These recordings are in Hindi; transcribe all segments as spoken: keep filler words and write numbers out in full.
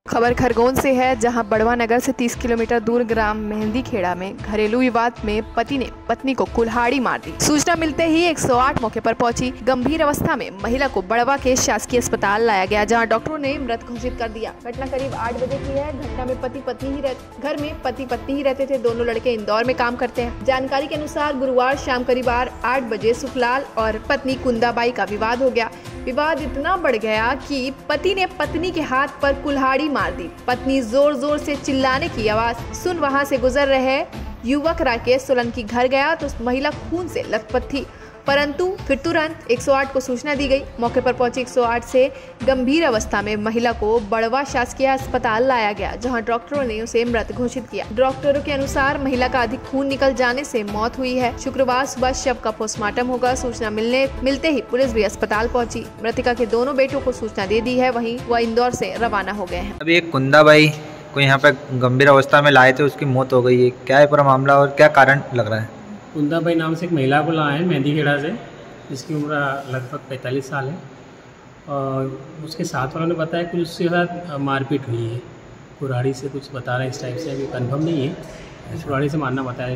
खबर खरगोन से है, जहां बड़वा नगर से तीस किलोमीटर दूर ग्राम मेहंदी खेड़ा में घरेलू विवाद में पति ने पत्नी को कुल्हाड़ी मार दी। सूचना मिलते ही एक सौ आठ मौके पर पहुंची। गंभीर अवस्था में महिला को बड़वा के शासकीय अस्पताल लाया गया, जहां डॉक्टरों ने मृत घोषित कर दिया। घटना करीब आठ बजे की है। घटना में पति पत्नी ही रह घर में पति पत्नी ही रहते थे। दोनों लड़के इंदौर में काम करते हैं। जानकारी के अनुसार गुरुवार शाम करीब आठ बजे सुखलाल और पत्नी कुंदाबाई का विवाद हो गया। विवाद इतना बढ़ गया कि पति ने पत्नी के हाथ पर कुल्हाड़ी मार दी। पत्नी जोर जोर से चिल्लाने की आवाज सुन वहां से गुजर रहे युवक राकेश सोलंकी घर गया तो महिला खून से लथपथ थी, परंतु फिर तुरंत एक सौ आठ को सूचना दी गई। मौके पर पहुंची एक सौ आठ से गंभीर अवस्था में महिला को बड़वा शासकीय अस्पताल लाया गया, जहां डॉक्टरों ने उसे मृत घोषित किया। डॉक्टरों के अनुसार महिला का अधिक खून निकल जाने से मौत हुई है। शुक्रवार सुबह शव का पोस्टमार्टम होगा। सूचना मिलने मिलते ही पुलिस भी अस्पताल पहुंची। मृतका के दोनों बेटों को सूचना दे दी है, वहीं वह इंदौर से रवाना हो गए हैं। अभी एक कुंदाबाई को यहाँ पे गंभीर अवस्था में लाए थे, उसकी मौत हो गई है। क्या है पूरा मामला और क्या कारण लग रहा है? कुंदाबाई नाम से एक महिला को लाए हैं मेहंदी खेड़ा से, जिसकी उम्र लगभग पैंतालीस साल है। और उसके साथ वालों ने बताया कि उसके साथ मारपीट हुई है, कुल्हाड़ी से कुछ बता रहे हैं इस टाइप से, अभी कंफर्म नहीं है। कुल्हाड़ी से मारना बताया।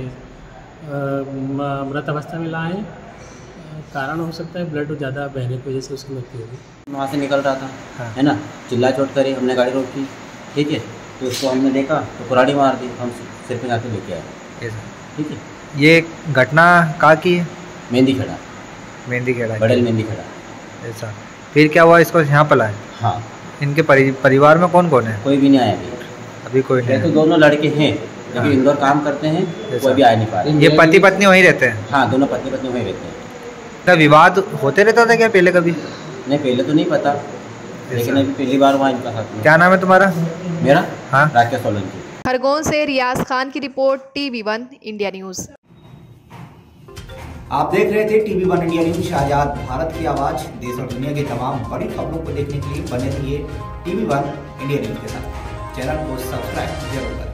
मृत अवस्था में लाए हैं। कारण हो सकता है ब्लड ज़्यादा बहने की वजह से उसकी मृत्यु होगी। वहाँ से निकल रहा था, हाँ। है ना, चिल्ला चोट करी, हमने गाड़ी रोकी, ठीक है, तो उसको हमने देखा तो कुल्हाड़ी मार दी, हम सिर पे जाके लेके आए, ठीक है। ये घटना कहाँ की है? मेहंदी खेड़ा। मेहंदी खेड़ा, बड़ेल मेहंदी खेड़ा। ऐसा फिर क्या हुआ, इसको यहाँ पर लाए? हाँ। इनके परि, परिवार में कौन कौन है? कोई भी नहीं आया अभी। अभी कोई नहीं? तो दोनों लड़के हैं, लेकिन हाँ। इंदौर काम करते हैं, कोई भी आ नहीं पा रहे। ये पति पत्नी वहीं रहते हैं? हाँ, दोनों पति पत्नी वहीं रहते हैं। तो विवाद होते रहता था क्या पहले कभी? नहीं, पहले तो नहीं पता, लेकिन अभी पहली बार वहाँ इनका साथ। क्या नाम है तुम्हारा? मेरा? हाँ, राकेश सोलंकी। खरगोन से रियाज खान की report, TV One India News. आप देख रहे थे टीवी वन इंडिया न्यूज, आजाद भारत की आवाज। देश और दुनिया की तमाम बड़ी खबरों को देखने के लिए बने रहिए टीवी वन इंडिया न्यूज के साथ। चैनल को सब्सक्राइब जरूर करें।